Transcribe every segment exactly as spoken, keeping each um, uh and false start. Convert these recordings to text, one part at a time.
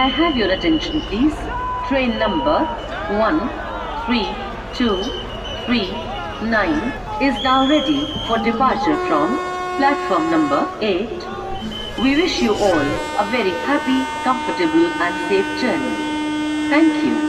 I have your attention please? Train number one three two three nine is now ready for departure from platform number eight. We wish you all a very happy, comfortable and safe journey. Thank you.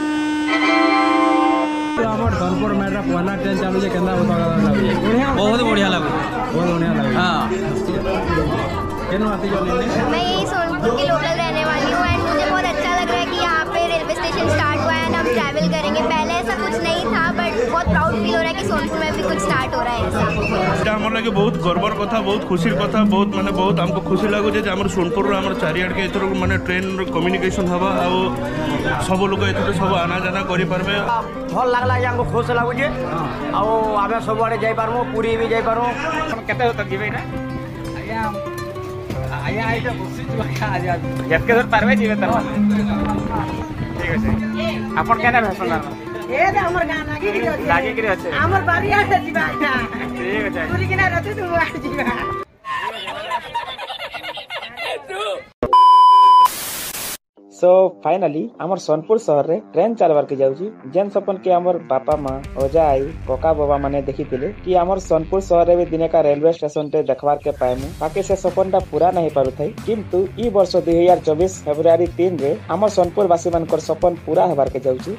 हमर सोनपुर मेरा पहला train चालू है केंदा होता लागे बहुत बढ़िया लागो बहुत बढ़िया लागो हां केन आती जो लेने मैं यही सोनपुर की लोकल रहने वाली हूं एंड मुझे बहुत अच्छा लग रहा है कि यहां पे रेलवे स्टेशन स्टार्ट हुआ है एंड हम ट्रैवल करेंगे। पहले ऐसा कुछ नहीं था बट बहुत प्राउड फील हो रहा है कि सोनपुर में भी कुछ स्टार्ट हो रहा है ऐसा। এটা আমার লাগে বহুত গর্বর কথা বহুত খুশির কথা বহুত মানে বহুত আমको खुशी লাগুছে যে আমার সোনপুর আমার চারিআড়কে এথর মানে ট্রেন কমিউনিকেশন হবা আর सब लोग एथर सब आना जाना करि परबे भल लागला हमको खुश लागुचे आ आबे सब आड़े जाई पारमो पुरी भी जाई पारो केते तक जीवे ना आया आया आई तो खुशी जुआ आज जतके धर पारबे जीवे त ठीक है अपन केना भाषण ए दे हमर गाना लागी रे लागी रे আছে हमर बारी आ जीवा ठीक है पुरी केना रहते तू आ जीवा। सो फाइनली आमर सोनपुर शहर रे ट्रेन चलवार के जाउची जेन सपन के आमर बापा माँ ओजा आई कोका बाबा माने देखी थिले कि आमर सोनपुर शहर रे भी दिने का रेलवे स्टेशन टे देखवार के पाएमु बाकी से सपन टा पूरा नहीं पारु थाई किंतु ई वर्ष दो हज़ार चौबीस फरवरी तीन रे आमर सोनपुर वासी मानकर सपन पूरा होबार के जाउची।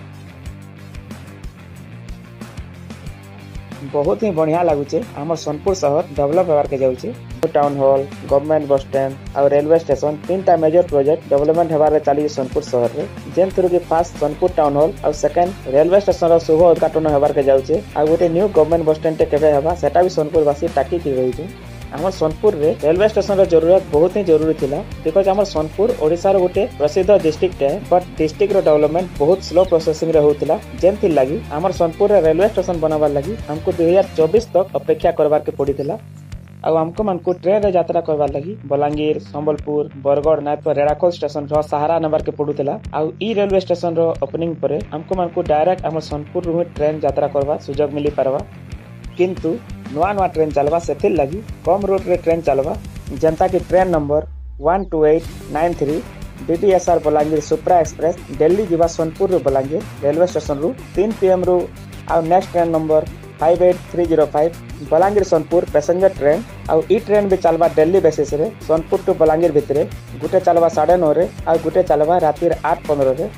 बहुत ही बढ़िया लगुचे आमर सोनपुर शहर डेवलप होबार के जाउची। Town hall government bus stand और रेलवे स्टेशन तीन टा मेजर प्रोजेक्ट डेवलपमेंट होबार चली सोनपुर शहर रे जेन थ्रू के फर्स्ट सोनपुर टाउन हॉल और सेकंड रेलवे स्टेशन रो शुभ उद्घाटन होबार के जाउचे आ गोटे न्यू गवर्नमेंट बस स्टैंड टे केबे होबा सेटा भी सोनपुर वासी टाकी की रही छै। आमर सोनपुर रे रेलवे स्टेशन रो जरूरत बहुत ही जरूरी थिला बिकॉज आमर सोनपुर ओडिसा रो गोटे प्रसिद्ध डिस्ट्रिक्ट है बट डिस्ट्रिक्ट रो डेवलपमेंट बहुत स्लो प्रोसेसिंग रे होतिला जेन थी लागि आमर सोनपुर रे रेलवे स्टेशन बनाबार लागि हमको दो हज़ार चौबीस तक अपेक्षा करबार के पड़ीथिला आ हमको मानको ट्रेन रे यात्रा करबार लागि बलांगीर संबलपुर बरगढ़ नाय पर रेड़ाखोल स्टेशन रो सहारा नंबर के पड़ुथिला आ ई रेलवे स्टेशन रो ओपनिंग परे हमको मानको डायरेक्ट आमर सोनपुर रो ट्रेन यात्रा करबा सुजोग मिली परबा किंतु नुआ नुआ ट्रेन चलवा से लगी कम रूट रे ट्रेन चलवा जनता की train number one two eight nine three DDSR Balangir सुप्रा एक्सप्रेस दिल्ली जीवा सोनपुर रू बलांगीर रेलवे स्टेशन रू तीन पीएम रू और next train number five eight three zero five Balangir Sonpur passenger train और ई ट्रेन भी चलवा दिल्ली बेसिस रे सोनपुर टू बलांगीर भितरे गुटे चलवा साढ़े नौ रे और गुटे चलवा रातिर आठ पंद्रह रे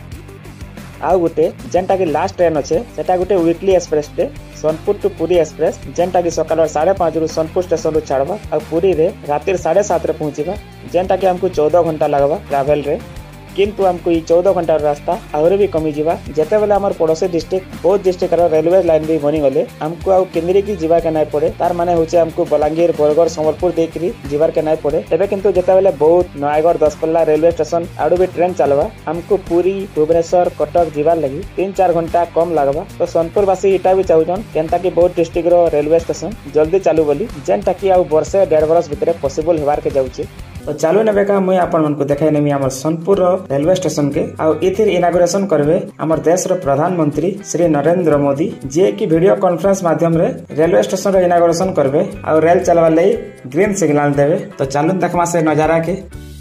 आउ गुटे जेनटा की लास्ट ट्रेन अच्छे सेटा गुटे वीकली एक्सप्रेस टे सोनपुर टू पुरी एक्सप्रेस जेनटा की सकाल साढ़े पाँच रु सोनपुर स्टेशन रू छाड़वा और पुरी रे रातिर साढ़े सात रे पहुंचीबा जेनटा की हमको चौदह घंटा लगवा ट्रैवल रे किंतु हमको ये चौदह घंटा रास्ता आहुरी भी कमी जीवा जेते बेले हमर पड़ोसी डिस्ट्रिक्ट बहुत डिस्ट्रिक्ट रो रेलवे लाइन भी बनी गले हमको आउ केंद्री की जीवा के नहीं पड़े तार माने होचे हमको बलांगीर बरगढ़ संबलपुर देखरी जीवार के नहीं पड़े तेबे किंतु जेते बेले बहुत नयागढ़ दसपल्ला रेलवे स्टेशन आडू भी ट्रेन चलवा हमको पुरी भुवनेश्वर कटक जीवार लगी तीन चार घंटा कम लगवा तो सोनपुर वासी इटा भी चाहूछन केनता की बहुत डिस्ट्रिक्ट रो रेलवे स्टेशन जल्दी चालू बोली जेनटा की आउ वर्षे डेढ़ बरस भितर पॉसिबल होबार के जाउचे। तो चालू नेबे का मुई आपन मन को देखाई नेमी हमर सोनपुर रेलवे स्टेशन के आ इथिर इनागुरेशन करबे हमर देश रो प्रधानमंत्री श्री नरेंद्र मोदी जे की वीडियो कॉन्फ्रेंस माध्यम रे रेलवे स्टेशन रो इनागुरेशन करबे आ रेल चलवा लई ग्रीन सिग्नल देबे। तो चालू देखमा से नजारा के।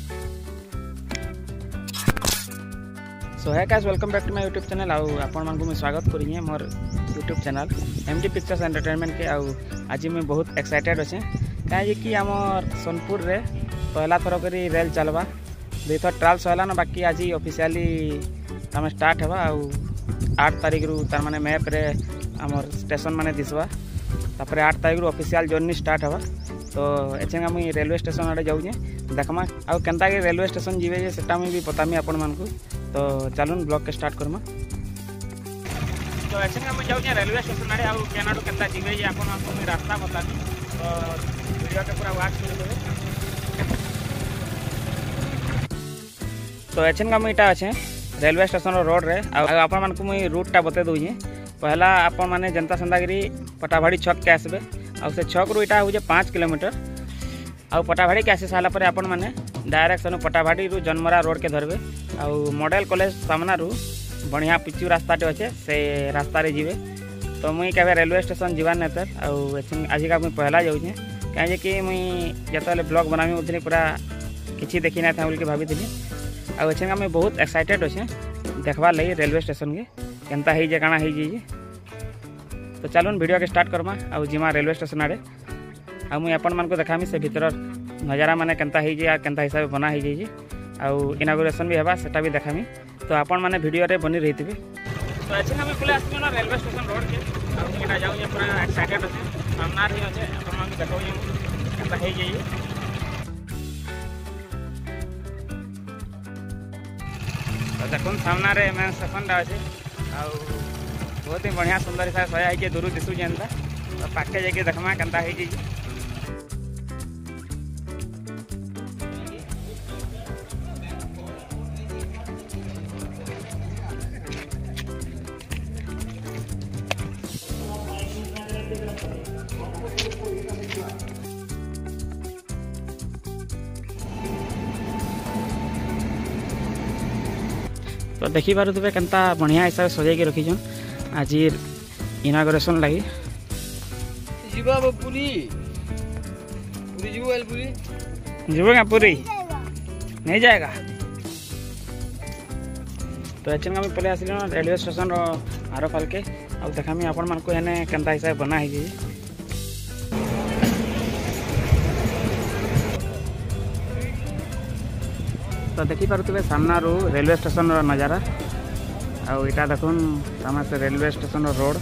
सो है guys welcome back to my YouTube channel आउ आपन मन को मैं स्वागत करिए मोर YouTube channel MD pictures entertainment के आउ आज मैं बहुत एक्साइटेड अछि काहे कि हमर सोनपुर रे पहला थर करी रेल चलवा दुई थर ट्रायल सहला ना बाकी आज ऑफिशियली आम स्टार्ट हवा आउ आठ तारीख रु तार माने मैप रे हमर स्टेशन माने दिसवा तापर आठ तारीख रु ऑफिशियल जर्नी स्टार्ट हवा। तो एछेंगा मुई रेलवे स्टेशन आड़े जाऊँ देखमा आउ केनता के रेलवे स्टेशन जीवे जे सेटा मुई भी बतामी आपण मान को। तो चलून ब्लॉग के स्टार्ट करमा। तो एछेंगा मुई जाऊँ रेलवे स्टेशन आड़े आउ केनाडू केनता जीवे जे आपण मान को मुई रास्ता बतामी तो वीडियो के पूरा वाच कर देबे। तो एछन का मुईटा अच्छे रेलवे स्टेशन रोड रे आप मान को मुई रूट टा बते दूँ पहला आप माने जनता संदागिरी पटाभाड़ी छक के आसबे आउ से छक रू इटा हो पाँच किलोमीटर आउ पटाभाड़ी के आसी सारा पर आपण माने डायरेक्ट सेनु पटाभाड़ी रू जन्मरा रोड के धरबे आउ मॉडल कॉलेज सामना रू बढ़िया पिचू रास्ताटे अच्छे से रास्ता रे जीवे। तो मुई केबे रेलवे स्टेशन जीवार नेतर आउ आज का मुई पहला जाऊँ कहीं कि मुई जत ब्लॉग बनामी उठनी पूरा किसी देखी ना था बोल के भाभी आछे आम बहुत एक्साइटेड अच्छे देखबार लगी रेलवे स्टेशन के केनता है काଣା है जी। तो चलून वीडियो के स्टार्ट करमा आउ जिमा रेलवे स्टेशन आड़े आ मुई आपण मानक देखामी से भीतर नजारा माने केनता है जी केनता हिसाब बना है जी आउ इनागुरेशन भी हेबा सेटा भी देखामी। तो आपण माने वीडियो रे बनी रही थी। तो अच्छे हमें पहले आसमी ना रेलवे स्टेशन रोड के आउ जाऊँ पूरा एक्साइटेड अच्छे सामना ही अच्छे आपण मानक देखो केनता है जी। तो देखो सामना रे मैं स्टेशन अच्छे आउ बहुत ही बढ़िया सुंदर हिसाब सजा है दूर दिशु जेनता तो पाखे जाके देखमा केनता है जी। तो देखी पारे केनता बढ़िया हिसाब से सजाई रखी आज इनागुरेशन लगी पूरी पूरी जीवगा पूरी नहीं जाएगा। तो अच्छे आम पहले आसिल रेलवे स्टेशन आर फाल के आ देखामी आपण मान को एने केनता हिसाब बना है। तो देखी पारे सामना रू रेलवे स्टेशन नजारा आउ इटा देखुन सामने से रेलवे स्टेशन रोड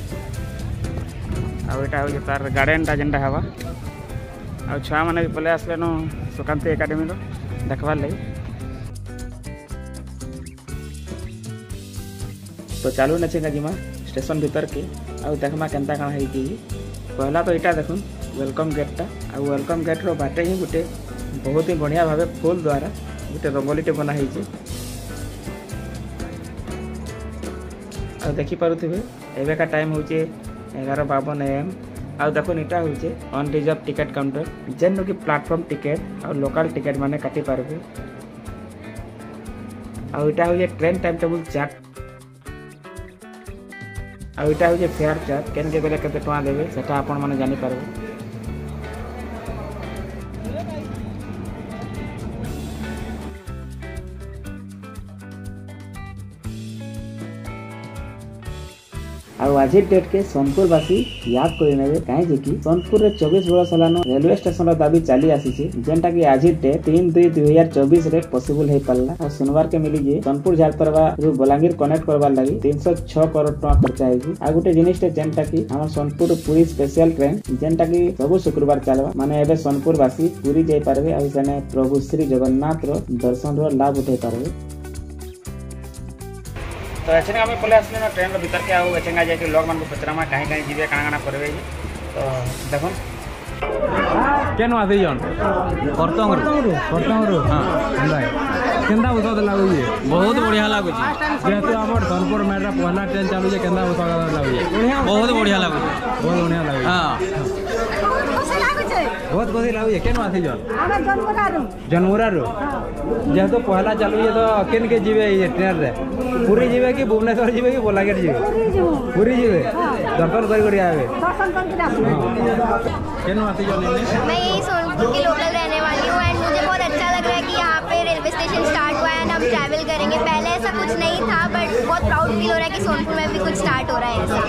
आउ इटा हो तार गार्डन टा जेनटा हवा आउ छुआ माने भी पले आसले नो सुकांती एकेडमी रो देखबार लगी। तो चालू नचे जिमा स्टेशन भीतर के आउ देखमा केनता काना है कि पहला तो इटा देखुन वेलकम गेट टा आउ वेलकम गेट रो बाटे ही गुटे बहुत ही बढ़िया भावे फूल द्वारा गुटे रंगोलीटे बना है। देखी पारुथिबे एबे का टाइम होचे एगार बावन एम आ देखो इटा होचे ऑन रिजर्व टिकट काउंटर जेन कि प्लेटफॉर्म टिकट और लोकल टिकट माने काटी पारबे आ इटा होचे ट्रेन टाइम टेबल चार्ट आ इटा होचे फेयर चार्ट केन के गले केते टका देबे सेटा आपण माने जानि पारबे। और आज डेट के सोनपुरवासी याद करे कहीं कि सोनपुर रे चौबीस वर्ष हलानो रेलवे स्टेशन दाबी चली आसी जेनटा कि आज डेट तीन दुई दुई हजार चौबीस रे पॉसिबल हो पाला और सुनवार के मिली जे सोनपुर झारपरवा रु बलांगीर कनेक्ट करबार लागि तीन सौ छह करोड़ टका खर्चा है। आ गुटे जिनिस जेनटा कि हमर सोनपुर पूरी स्पेशल ट्रेन जेनटा कि सब शुक्रवार चलवा माने एबे सोनपुरवासी पूरी जाई पारबे आ सेने प्रभु श्री जगन्नाथ रो दर्शन रो लाभ उठाई पारबे। तो ऐसे आम पहले आसले ना ट्रेन भीतर के आउ एचेंगा जाके लोग मान को पचरामा कहीं कहीं जीवे काना काना करबे। तो देखो केन आसी जन करतंग करतंग हां भाई केंदा उसा लागु जे बहुत बढ़िया लागु जे जेते हमर सोनपुर मेरा पहला ट्रेन चालू जे केंदा उसा लागु जे बहुत बढ़िया लागु बहुत बढ़िया लागु हां बहुत खुशी लागु जे केन आसी जन हमर जनमुरा रो जनमुरा रो जेतो पहला चालू जे तो केन के जीवे ये ट्रेन रे पूरी जीवे कि भुवनेश्वर जीवे कि बलांगीर जीवे पूरी जीवे दर्शन कर कर आवे दर्शन करके आवे। केन आसी जन मैं यही सोनपुर की लोकल रहने वाली हूँ एंड मुझे बहुत अच्छा लग रहा है कि यहाँ पे रेलवे स्टेशन स्टार्ट हुआ है एंड हम ट्रैवल करेंगे। पहले ऐसा कुछ नहीं था बट बहुत प्राउड फील हो रहा है कि सोनपुर में भी कुछ स्टार्ट हो रहा है ऐसा।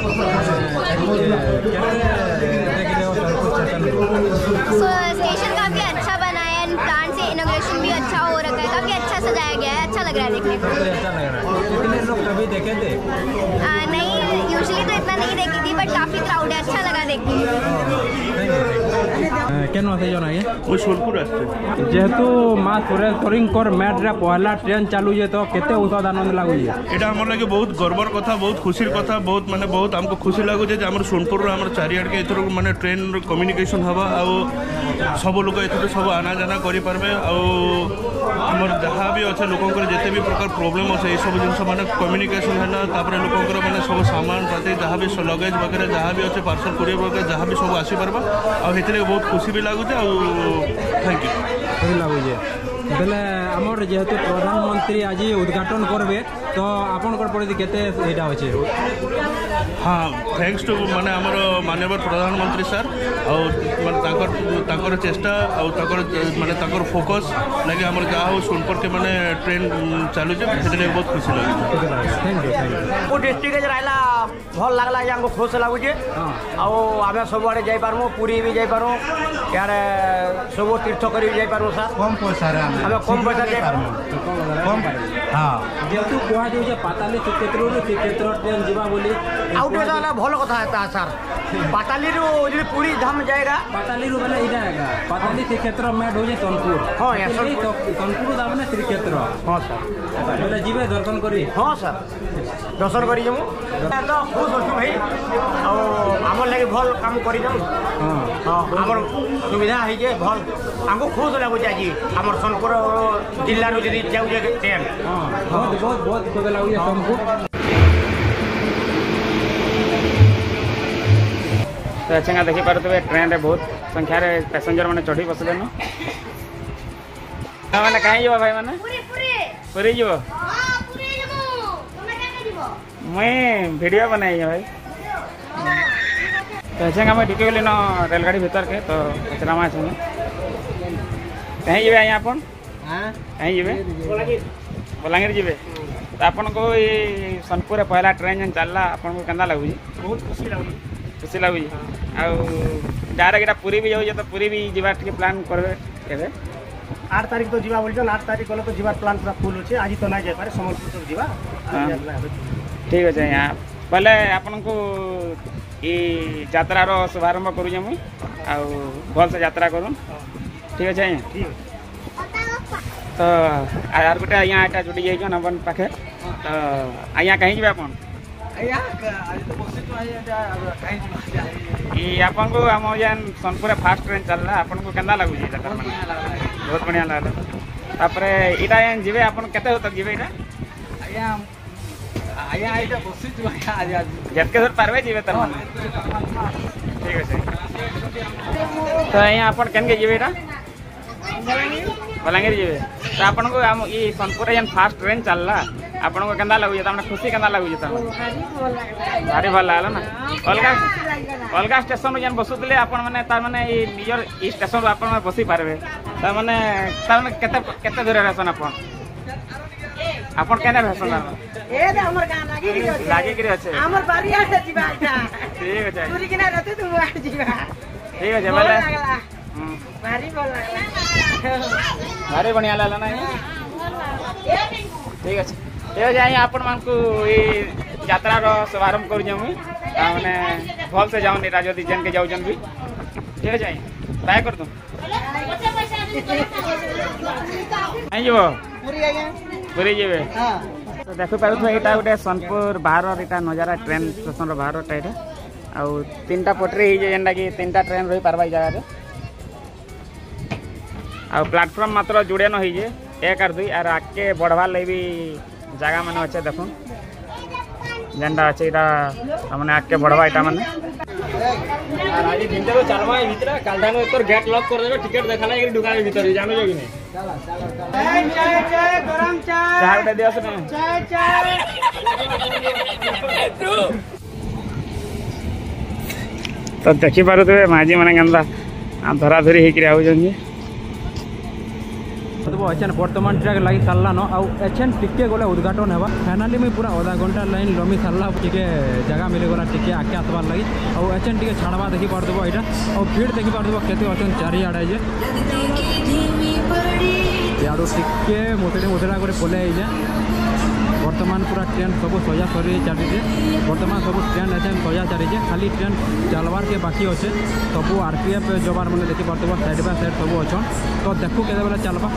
सो स्टेशन काफ़ी अच्छा बना है एंड प्लांट से इनोग्रेशन भी अच्छा हो रखा है, काफ़ी अच्छा सजाया गया है, अच्छा लग रहा है देखने को। कितने लोग कभी देखे थे? नहीं यूजुअली तो इतना नहीं देखी थी बट काफ़ी क्राउड है, अच्छा लगा देखने को। केन आसे जन आगे ओ सोनपुर आस्ते जेहेतु मां सुरेश्वरींकर मेट रे पहला ट्रेन चालू जे तो केते उत्साह आनंद लागु जे एटा हमर लगे बहुत गर्वर कथा बहुत खुशीर कथा बहुत माने बहुत हमको खुशी लागु जे हमर सोनपुर रो हमर चारियाड के एथरो माने ट्रेन रो कम्युनिकेशन हवा आ सब लोग एथरो सब आना जाना करि परबे आ हमर जहां भी अच्छे लोकंकर जेते भी प्रकार प्रॉब्लम আছে এই सब जिनस माने कम्युनिकेशन हला तापर लोकंकर माने सब सामान पाते जहां भी लगेज वगैरह जहां भी अच्छे पार्सल कुरियर वगैरह जहां भी सब आसी परबा आ हेतरे बहुत खुशी भी लागु जे आ थैंक यू खुशी लागु जे बेले आमर जेहेतु प्रधानमंत्री आज उद्घाटन करबे तो आपनकर पड़े केते एटा होचे। हाँ थैंक्स टू माने हमर माननीय प्रधानमंत्री सर और माने ताकर ताकर चेष्टा और ताकर माने ताकर फोकस लगे हमर जा हो सोनपुर के माने ट्रेन चालू जे सेते बहुत खुशी लागे। Thank you thank you. को डिस्ट्रिक्ट जे रहला भल लागला जे हमको खुश लागु जे आ आमे सब आड़े जाई पारमु पुरी भी जाई पारमु यार सब तीर्थ करी जाई पारमु सर कम पैसा रे हमें कम पैसा जाई पारमु कम हां जेहेतु कुआ जो जे पाताली श्रीक्षेत्र रो श्रीक्षेत्र ट्रेन जीवा बोली आउटे वाला भल कथा है सर पाताली रो जे पुरी धाम जाएगा पाताली रो वाला इडा आएगा पाताली श्रीक्षेत्र में होजे सोनपुर। हां या सोनपुर दाम ने श्रीक्षेत्र। हां सर बोले जीवे दर्शन करी। हां सर दर्शन करी जमु तो खुश होछु भाई और हमर लागि भल काम करी जम। हां हां हमर सुविधा है जे भल हमको खुश लागु जे जी हमर सोनपुर जिल्ला रो जदी जाउ जे ट्रेन। हां बहुत बहुत बहुत खुश लागु जे सोनपुर। तो अच्छा देखी पारे ट्रेन रे बहुत संख्या रे पैसेंजर मैंने चढ़ी बसले न मैंने कहीं जीव भाई मैंने पूरी जीव मुई वीडियो बनाई भाई। तो अच्छा आम टिके गली न रेलगाड़ी भीतर के तो पचरा माँ अच्छे कहीं जीवे आज्ञा आपन कहीं जीवे बलांगीर जीवे तो आपन को ये सोनपुर पहला ट्रेन जेन चलला आपन को केंदा लगुची? बहुत खुशी लागु खुशी लगुची आउ डायरेक्ट पुरी भी जाऊे तो पुरी भी जीवा टिके प्लान करबे केबे? आठ तारीख तो जीवा बोलछन आठ तारीख गले तो जीवा प्लान पूरा फुल होचे आज तो ना जाय पारे समलपुर तो जीवा ठीक अच्छे यहाँ पहले आपन को ये यात्रार शुभारंभ करूँ मुई आउ भल से यात्रा करूँ ठीक अच्छे आज्ञा। तो आर गोटे आज्ञा एटा जुड़ी जाइछन अपन पाखे तो आज्ञा कहीं जीवे आपन? ये आपन को आम जेन सोनपुर फास्ट ट्रेन चलला आपन को केंदा लागु जी? बहुत बढ़िया लागला। तापरे इटा जेन जीवे आपन केते तक जीवे इटा? आज्ञा आज्ञा आइटा बसी जो आज्ञा जतके दूर पारबे जीवे तर माने ठीक अछि। तो यहाँ आपन केन के जीवे इटा? बलांगीर जीवे। तो आपन को हम ई सोनपुर जेन फास्ट ट्रेन चलला आपन को केंदा लागु जे? हमने खुशी केंदा लागु जे? भारी भल लागला ना। अलगा अलगा स्टेशन जेन बसुतले आपन माने तार माने ई नियर ई स्टेशन आपन में बसी पारबे तार माने तार माने केते केते दूर रहसन आपन आपन केने रहसन? ए रे हमर गाना लागी गिरी अछि लागी गिरी अछि हमर बारिया से जीवा आइता ठीक अछि दूरी किना रहते तुम आ जीवा ठीक अछि बोले भारी बोल लागला भारी बढ़िया लागला ना ठीक अछि। ए जाई आपन मान को ई यात्रा रो शुभारंभ करू जमु माने भल से जाऊ निराज दी जन के जाऊ जन भी ठीक अछि बाय कर दू आई जीवो पूरी आज्ञा पूरी जीवे। हां तो देखो पारु तो एटा गोटे सोनपुर बाहर एटा नजारा ट्रेन स्टेशन रो बाहर एटा आउ तीनटा पटरी ही जे जेंडा कि तीनटा ट्रेन रही पारबा जगह रे आ प्लेटफॉर्म मात्र जुड़े न होई जे एक आर दुई आर आके बढ़वा ले भी जगह माने अच्छे देखो जेंडा अच्छे इटा माने आके बढ़वा इटा माने আর আজি তিনটা তো চালমা ভিতরে কালদানো তোর গেট লক করে দেবে টিকেট দেখালে এই দোকানের ভিতরে জানো কি না चाय चाय चाय गरम चाय चाय दे दियो सुने चाय चाय तो देखि पारु थे माजी माने गंदा धरा धरी हे कि आउ जंगे तो एचन वर्तमान ट्रैक लगी सारा न आउ एचन टिके गले उद्घाटन हेबा फाइनाली में पूरा आधा घंटा लाइन लमी सारा टिके जगह मिले गला टिके आके आसबार लगी आउ एचन टिके छाड़वा देखि पार देबो एटा आउ भीड़ देखि पार देबो केते अछन चारि आड़े जे याडो टिके मोतडे मोतडा करे पले आई जे वर्तमान पूरा ट्रेन सब सजा सरी चली वर्तमान सब ट्रेन एचन सजा चली खाली ट्रेन चलवार के बाकी अच्छे सब आरपीएफ जवान मैंने देखी पार्थ साइड बाय साइड सब अच्छन तो देखू के बेला चलवा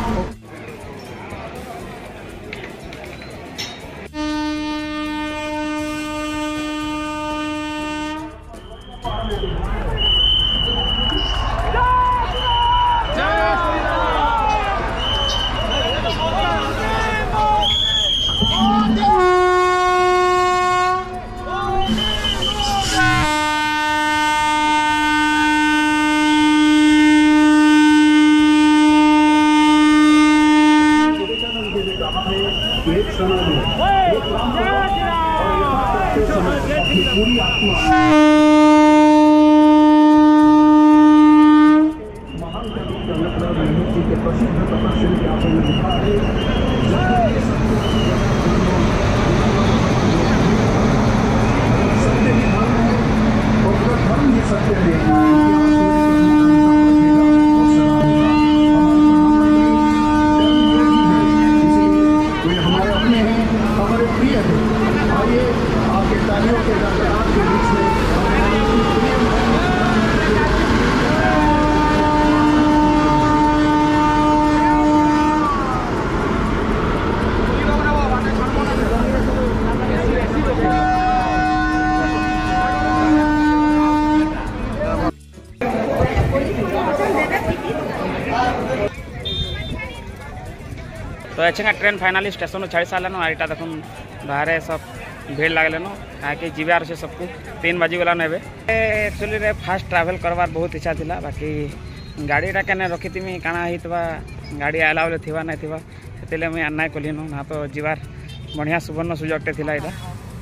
तो अच्छे ट्रेन फाइनाली स्टेशन छाड़ी सारे आईटा देख बाहर सब भीड़ लगलन कहीं जीवार से सबको तीन बाजी गलान एक्चुअली रे फास्ट ट्रैवल करवार बहुत इच्छा था बाकी गाड़ीटा के रखी थी काଣା होता गाड़ी आला बेले थी ना थी से मुझे आना कल ना तो जीवार बढ़िया सुवर्ण सुजोगटे थी यहाँ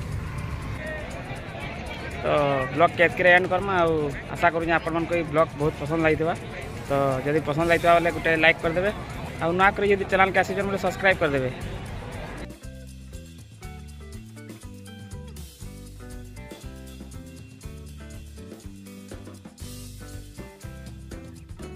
तो ब्लॉग के एतके एंड करमा आशा करूँ आपण मन को ब्लॉग बहुत पसंद लगी तो जब पसंद लगी बोले गोटे लाइक करदे और ना करी चैनल के आसी सब्सक्राइब करदे।